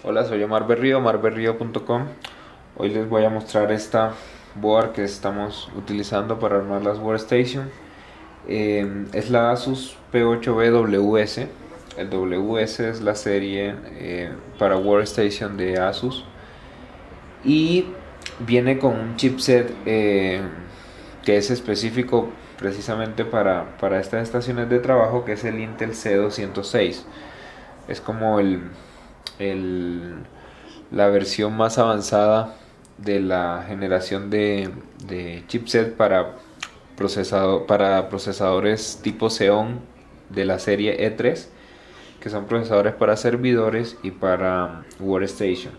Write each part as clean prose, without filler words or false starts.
Hola, soy Omar Berrío, omarberrio.com. Hoy les voy a mostrar esta board que estamos utilizando para armar las workstation. Es la Asus P8B-WS. El WS es la serie para workstation de Asus y viene con un chipset que es específico precisamente para estas estaciones de trabajo, que es el Intel C206. Es como la versión más avanzada de la generación de chipset para procesadores tipo Xeon de la serie E3, que son procesadores para servidores y para workstation.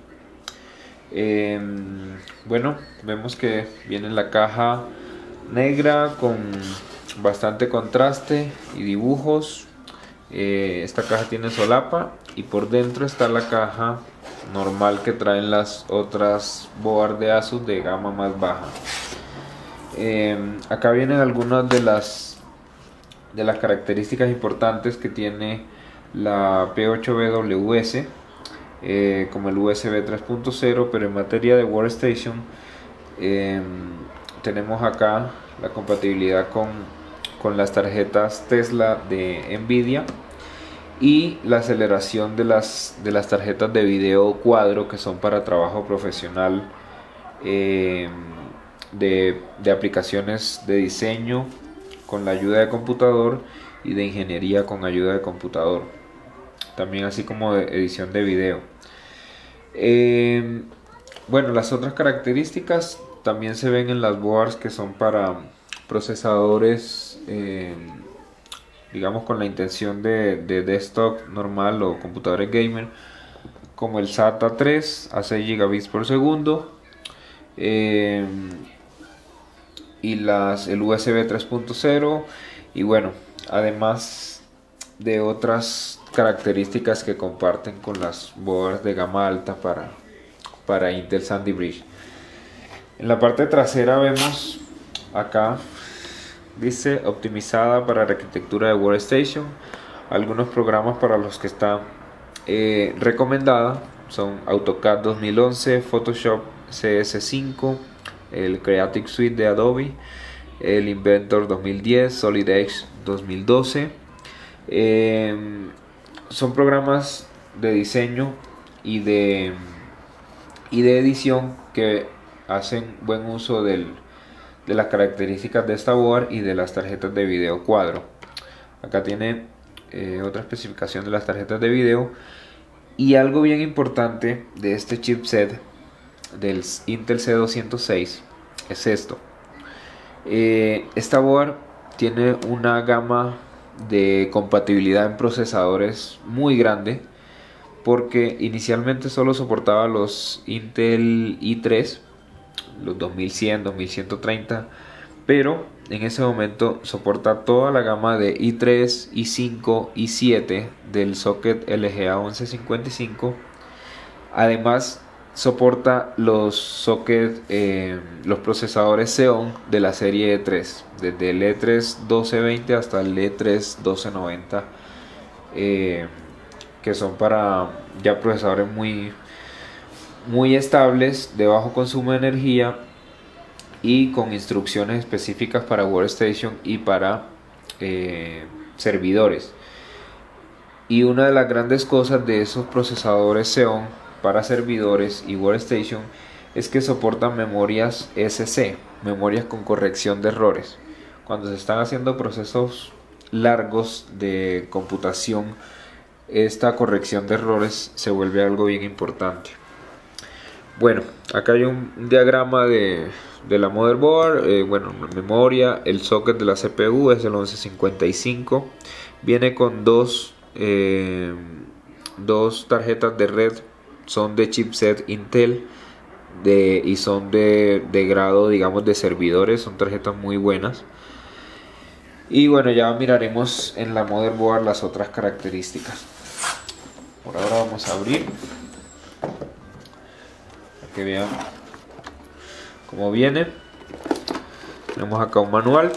Bueno, vemos que viene en la caja negra con bastante contraste y dibujos. Esta caja tiene solapa y por dentro está la caja normal que traen las otras board de Asus de gama más baja. Acá vienen algunas de las características importantes que tiene la P8BWS, como el USB 3.0, pero en materia de workstation tenemos acá la compatibilidad con las tarjetas Tesla de Nvidia y la aceleración de las tarjetas de video cuadro, que son para trabajo profesional, de aplicaciones de diseño con la ayuda de computador y de ingeniería con ayuda de computador, también así como de edición de video. Bueno, las otras características también se ven en las boards que son para procesadores, digamos con la intención de desktop normal o computadores gamer, como el SATA 3 a 6 gigabits por segundo, y el USB 3.0, y bueno, además de otras características que comparten con las boards de gama alta para Intel Sandy Bridge. En la parte trasera vemos acá, dice optimizada para la arquitectura de workstation. Algunos programas para los que está recomendada son AutoCAD 2011, Photoshop CS5, el Creative Suite de Adobe, el Inventor 2010, Solid Edge 2012. Son programas de diseño y de edición que hacen buen uso de las características de esta board y de las tarjetas de video cuadro. Acá tiene otra especificación de las tarjetas de video. Y algo bien importante de este chipset del Intel C206 es esto. Esta board tiene una gama de compatibilidad en procesadores muy grande, porque inicialmente solo soportaba los Intel i3, los 2100, 2130, pero en ese momento soporta toda la gama de i3, i5, i7 del socket LGA 1155. Además soporta los sockets, los procesadores Xeon de la serie E3, desde el E3 1220 hasta el E3 1290, que son para ya procesadores muy estables, de bajo consumo de energía y con instrucciones específicas para workstation y para servidores. Y una de las grandes cosas de esos procesadores Xeon para servidores y workstation es que soportan memorias SC, memorias con corrección de errores. Cuando se están haciendo procesos largos de computación, esta corrección de errores se vuelve algo bien importante. Bueno, acá hay un diagrama de la motherboard. Bueno, la memoria, el socket de la CPU es el 1155. Viene con dos tarjetas de red, son de chipset Intel y son de grado, digamos, de servidores. Son tarjetas muy buenas. Y bueno, ya miraremos en la motherboard las otras características. Por ahora vamos a abrir para que vean cómo viene. Tenemos acá un manual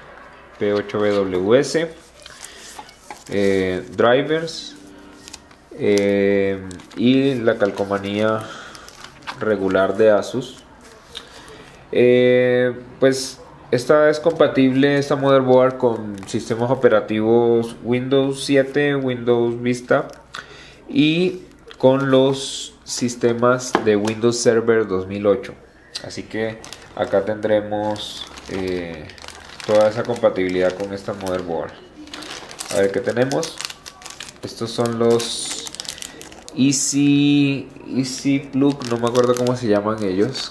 P8BWS, drivers, y la calcomanía regular de Asus. Pues esta es compatible, esta motherboard, con sistemas operativos Windows 7, Windows Vista y con los sistemas de Windows Server 2008. Así que acá tendremos toda esa compatibilidad con esta motherboard. A ver qué tenemos. Estos son los Easy Plug, no me acuerdo cómo se llaman ellos.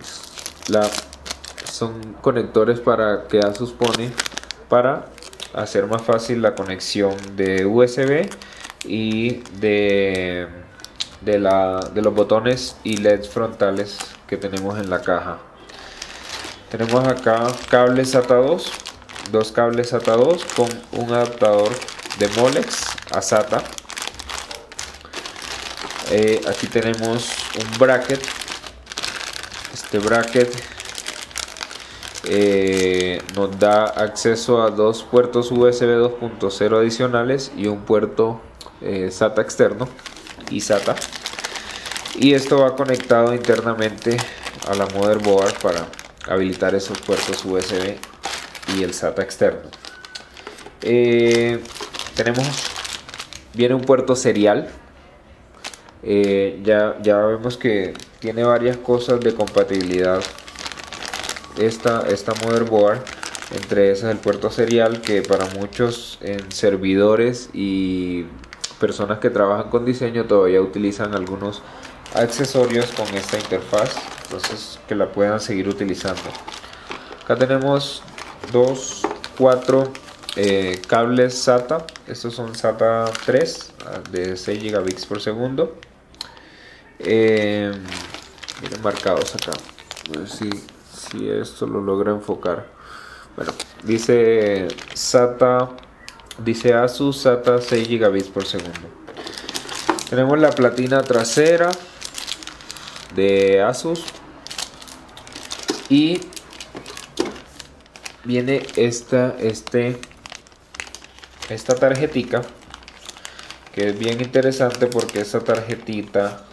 Son conectores para que Asus pone para hacer más fácil la conexión de USB y de los botones y LEDs frontales que tenemos en la caja. Tenemos acá cables SATA 2, dos cables SATA 2 con un adaptador de Molex a SATA. Aquí tenemos un bracket. Este bracket nos da acceso a dos puertos USB 2.0 adicionales y un puerto SATA externo y SATA, y esto va conectado internamente a la motherboard para habilitar esos puertos USB y el SATA externo. Viene un puerto serial. Ya vemos que tiene varias cosas de compatibilidad esta motherboard, entre esas el puerto serial, que para muchos en servidores y personas que trabajan con diseño todavía utilizan algunos accesorios con esta interfaz, entonces que la puedan seguir utilizando. Acá tenemos 4 cables SATA. Estos son SATA 3 de 6 gigabits por segundo. Miren marcados acá, a ver si esto lo logra enfocar. Bueno, dice Asus SATA 6 gigabits por segundo. Tenemos la platina trasera de Asus y viene esta tarjetica, que es bien interesante porque esta tarjetita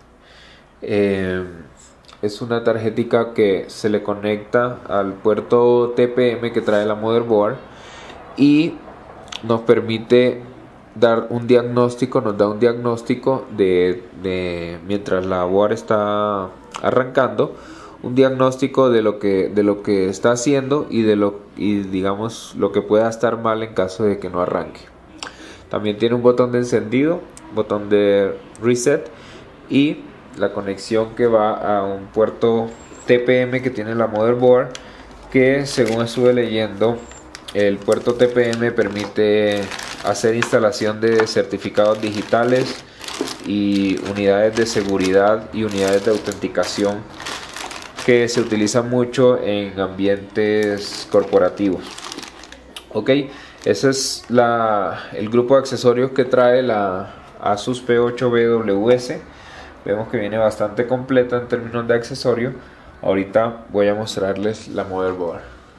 es una tarjetica que se le conecta al puerto TPM que trae la motherboard y nos permite dar un diagnóstico, nos da un diagnóstico de mientras la board está arrancando, un diagnóstico de lo que está haciendo y digamos lo que pueda estar mal en caso de que no arranque. También tiene un botón de encendido, botón de reset y la conexión que va a un puerto TPM que tiene la motherboard, que según estuve leyendo, el puerto TPM permite hacer instalación de certificados digitales y unidades de seguridad y unidades de autenticación que se utilizan mucho en ambientes corporativos. Ok, ese es el grupo de accesorios que trae la Asus P8BWS. Vemos que viene bastante completa en términos de accesorio. Ahorita voy a mostrarles la motherboard.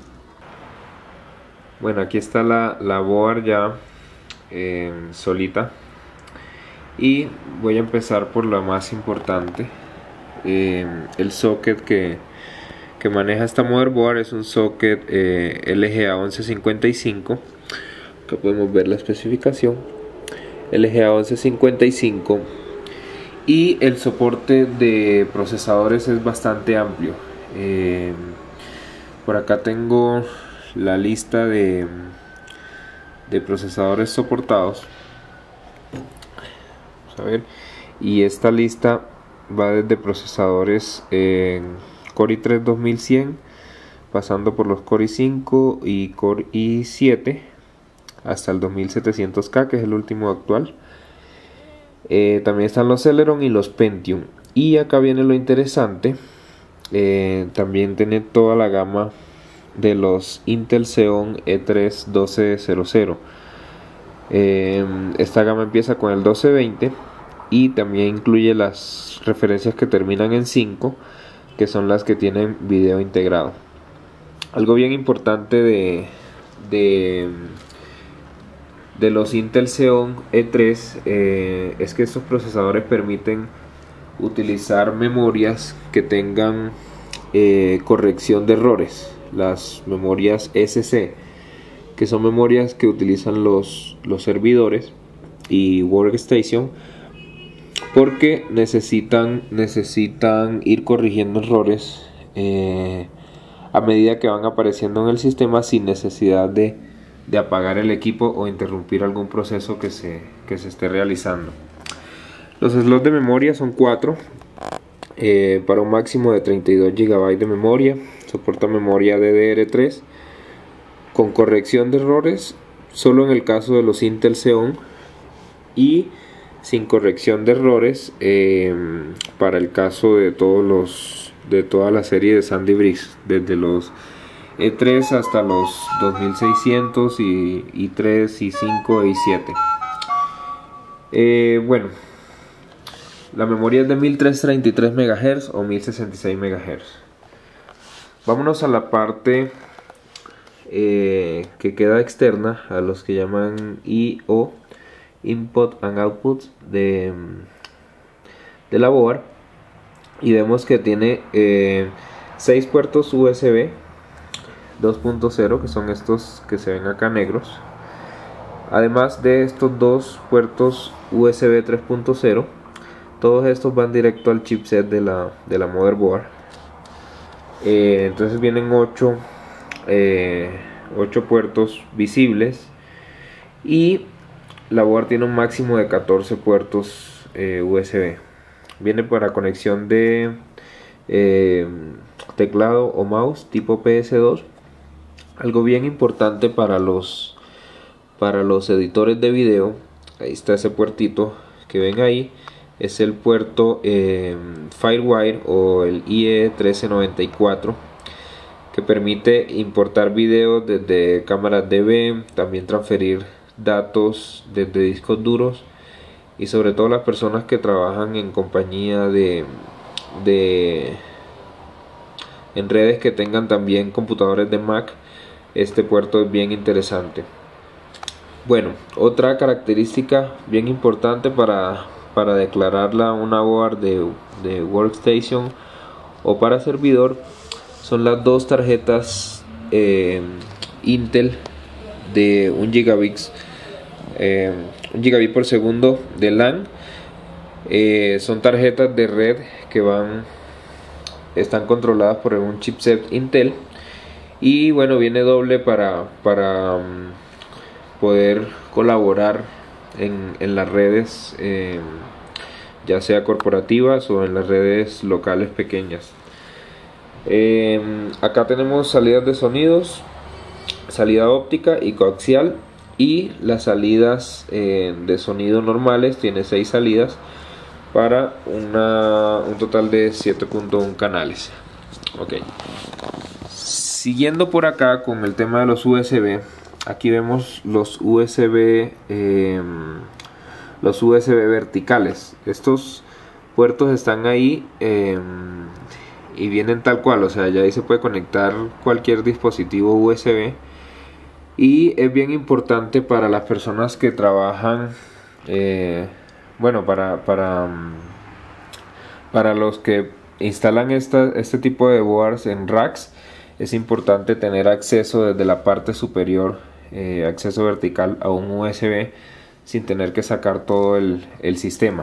Bueno, aquí está la board ya solita. Y voy a empezar por lo más importante. El socket que maneja esta motherboard es un socket LGA 1155. Acá podemos ver la especificación. LGA 1155. Y el soporte de procesadores es bastante amplio. Por acá tengo la lista de procesadores soportados. Vamos a ver. Y esta lista va desde procesadores Core i3 2100, pasando por los Core i5 y Core i7, hasta el 2700K, que es el último actual. También están los Celeron y los Pentium. Y acá viene lo interesante. También tiene toda la gama de los Intel Xeon E3 1200. Esta gama empieza con el 1220 y también incluye las referencias que terminan en 5, que son las que tienen video integrado. Algo bien importante de de los Intel Xeon E3 es que estos procesadores permiten utilizar memorias que tengan corrección de errores, las memorias SC, que son memorias que utilizan los servidores y workstation, porque necesitan ir corrigiendo errores a medida que van apareciendo en el sistema, sin necesidad de apagar el equipo o interrumpir algún proceso que se esté realizando. Los slots de memoria son 4 para un máximo de 32 GB de memoria. Soporta memoria DDR3 con corrección de errores solo en el caso de los Intel Xeon, y sin corrección de errores para el caso de toda la serie de Sandy Bridge, desde los E3 hasta los 2600 y i3, i5 e i7. Bueno, la memoria es de 1333 MHz o 1066 MHz. Vámonos a la parte que queda externa, a los que llaman I/O, Input and Output de la board, y vemos que tiene 6 puertos USB 2.0, que son estos que se ven acá negros, además de estos 2 puertos USB 3.0. todos estos van directo al chipset de la motherboard. Entonces vienen 8 puertos visibles, y la board tiene un máximo de 14 puertos USB. Viene para conexión de teclado o mouse tipo PS2. Algo bien importante para los editores de video, ahí está ese puertito que ven ahí, es el puerto Firewire o el IE1394, que permite importar videos desde cámaras DV, también transferir datos desde discos duros, y sobre todo las personas que trabajan en compañía en redes que tengan también computadores de Mac, este puerto es bien interesante. Bueno, otra característica bien importante para declararla una board de workstation o para servidor son las 2 tarjetas Intel de 1 gigabit por segundo de LAN. Son tarjetas de red que están controladas por un chipset Intel, y bueno, viene doble para poder colaborar en las redes, ya sea corporativas o en las redes locales pequeñas. Acá tenemos salidas de sonidos, salida óptica y coaxial, y las salidas de sonido normales tiene 6 salidas para un total de 7.1 canales. Ok, siguiendo por acá con el tema de los USB, aquí vemos los USB verticales. Estos puertos están ahí y vienen tal cual, o sea, ya ahí se puede conectar cualquier dispositivo USB, y es bien importante para las personas que trabajan, bueno, para los que instalan este tipo de boards en racks. Es importante tener acceso desde la parte superior, acceso vertical a un USB, sin tener que sacar todo el sistema.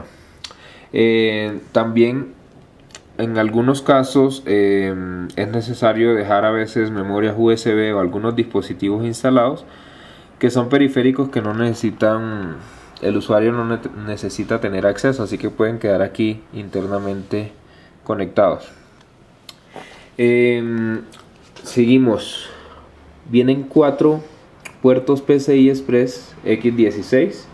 También en algunos casos es necesario dejar a veces memorias USB o algunos dispositivos instalados que son periféricos que no necesitan, el usuario no necesita tener acceso, así que pueden quedar aquí internamente conectados. Seguimos. Vienen 4 puertos PCI Express X16.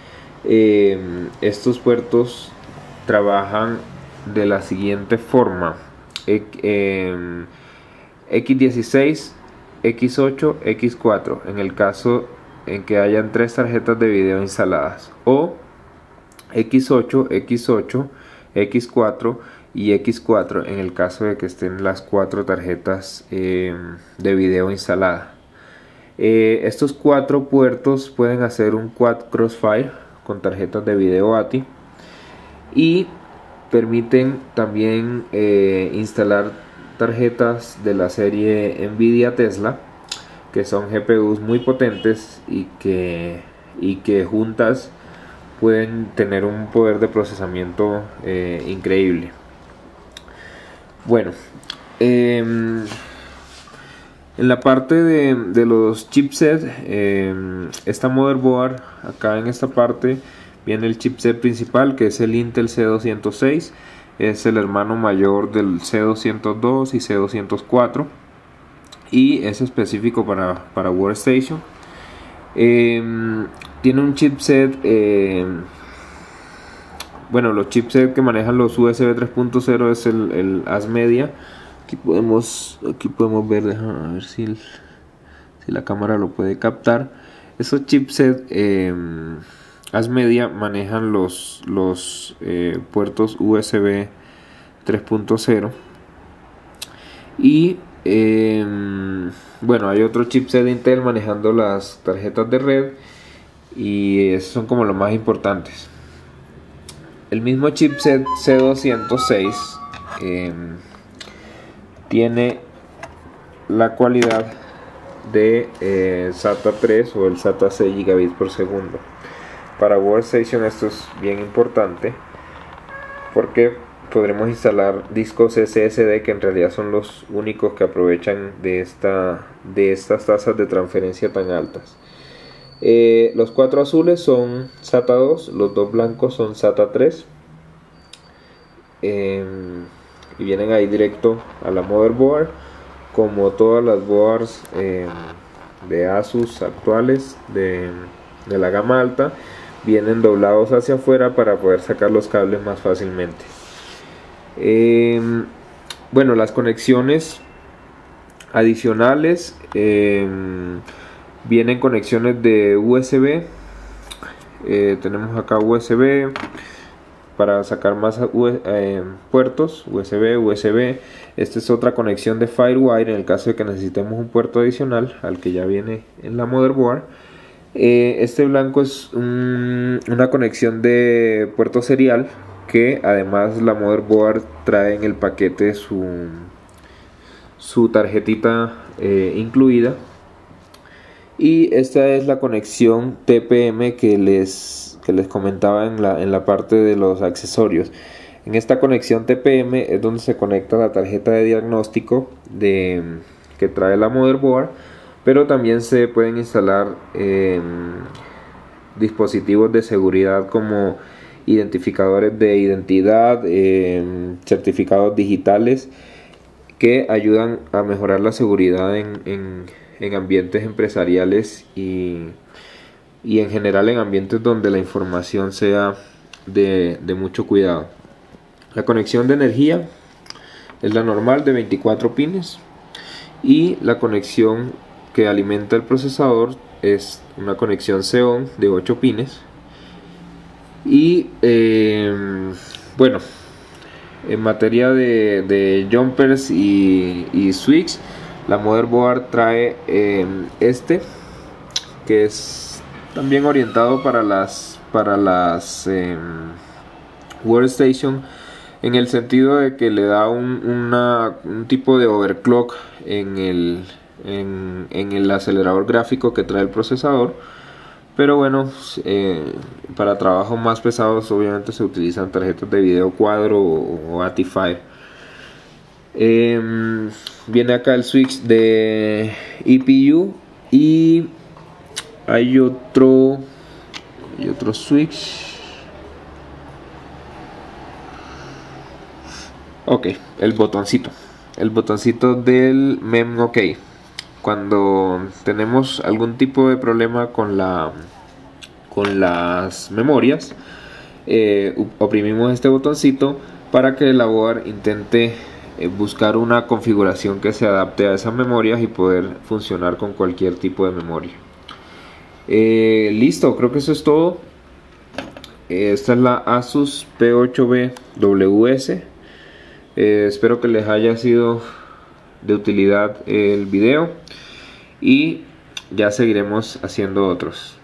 Estos puertos trabajan de la siguiente forma: X16, X8, X4 en el caso en que hayan 3 tarjetas de video instaladas, o X8, X8, X4 y X4 en el caso de que estén las 4 tarjetas de video instaladas. Estos 4 puertos pueden hacer un Quad Crossfire con tarjetas de video ATI y permiten también instalar tarjetas de la serie Nvidia Tesla, que son GPUs muy potentes y que juntas pueden tener un poder de procesamiento increíble. Bueno, en la parte de los chipsets, esta motherboard, acá en esta parte viene el chipset principal, que es el Intel C206. Es el hermano mayor del C202 y C204 y es específico para Workstation. Tiene un chipset, bueno, los chipsets que manejan los USB 3.0 es el ASMedia. Aquí podemos ver, déjame ver si la cámara lo puede captar. Esos chipsets ASMedia manejan los puertos USB 3.0 y bueno, hay otro chipset de Intel manejando las tarjetas de red y esos son como los más importantes. El mismo chipset C206 tiene la cualidad de SATA 3 o el SATA 6 gigabits por segundo. Para Workstation esto es bien importante porque podremos instalar discos SSD, que en realidad son los únicos que aprovechan de estas tasas de transferencia tan altas. Los 4 azules son SATA 2, los 2 blancos son SATA 3 y vienen ahí directo a la motherboard, como todas las boards de Asus actuales de la gama alta. Vienen doblados hacia afuera para poder sacar los cables más fácilmente. Bueno, las conexiones adicionales, vienen conexiones de USB. Tenemos acá USB para sacar más puertos, USB. Esta es otra conexión de FireWire en el caso de que necesitemos un puerto adicional al que ya viene en la motherboard. Este blanco es una conexión de puerto serial, que además la motherboard trae en el paquete su tarjetita incluida. Y esta es la conexión TPM que les comentaba en la parte de los accesorios. En esta conexión TPM es donde se conecta la tarjeta de diagnóstico que trae la motherboard, pero también se pueden instalar dispositivos de seguridad como identificadores de identidad, certificados digitales, que ayudan a mejorar la seguridad en ambientes empresariales y en general en ambientes donde la información sea de mucho cuidado. La conexión de energía es la normal de 24 pines y la conexión que alimenta el procesador es una conexión Xeon de 8 pines. Y bueno, en materia de jumpers y switch, la motherboard trae que es también orientado para las Workstation, en el sentido de que le da un tipo de overclock en el acelerador gráfico que trae el procesador. Pero bueno, para trabajos más pesados obviamente se utilizan tarjetas de video cuadro o ATI5. Viene acá el switch de EPU y hay otro switch. Ok, el botoncito del MEM OK. Cuando tenemos algún tipo de problema con las memorias, oprimimos este botoncito para que la board intente buscar una configuración que se adapte a esas memorias y poder funcionar con cualquier tipo de memoria. Listo, creo que eso es todo. Esta es la Asus P8B WS. Espero que les haya sido de utilidad el video y ya seguiremos haciendo otros.